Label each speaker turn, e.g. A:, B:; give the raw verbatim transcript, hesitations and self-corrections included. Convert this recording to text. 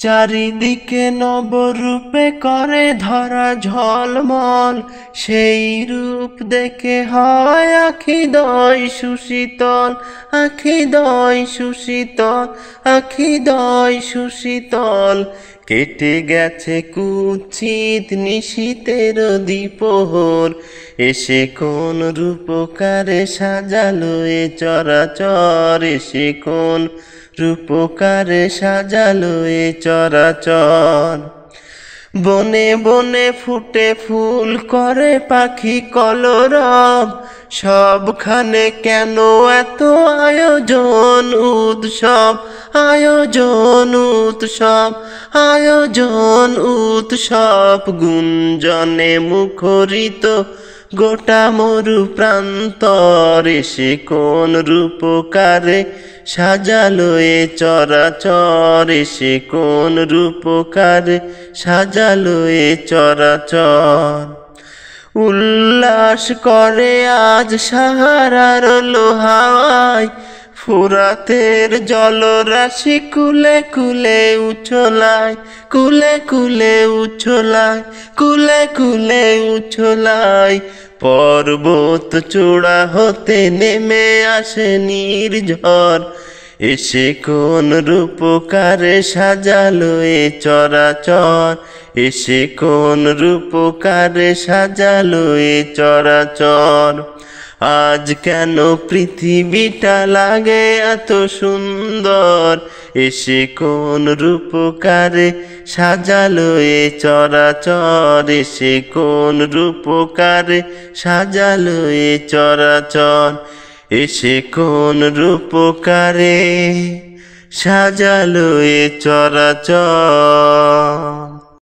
A: চারিদিকে নবরূপে করে ধরা ঝলমল, সেই রূপ দেখে হয় আখি দয় সুশীতল, আখি দয় সুশীতল, আখি দয় সুশীতল। কেটে গেছে কুৎসিত নিশীথের দ্বিপ্রহর, এসে কোন রূপকারে সাজালো এ চরাচর, এসে কোন রূপকারে সাজালো এ চরাচর। বনে বনে ফুটে ফুল করে পাখি কলরব, সবখানে কেন এত আয়োজন উৎসব, আয়োজন উৎসব, আয়োজন উৎসব। গুঞ্জনে মুখরিত গোটা মরু প্রান্তর, এসে কোন রূপকারে সাজালো এ চরাচর, এসে কোন রূপকারে সাজালো এ চরাচর। উল্লাস করে আজ সাহারার লোহায়, ফুরাতের জলরাশি কুলে কুলে উছলায়, কুলে কুলে উছলায়, কুলে কুলে উছলায়। পর্বত চূড়া হতে নেমে আসে নির্ঝর, এসে কোন রূপকারে সাজালো এ চরাচর, এসে কোন রূপকারে সাজালো এ চরাচর। আজ কেন পৃথিবীটা লাগে এত সুন্দর, এসে কোন রূপকারে সাজালো এ চরাচর, এসে কোন রূপকারে সাজালো এ চরাচর, এসে কোন রূপকারে সাজালো এ চরাচর।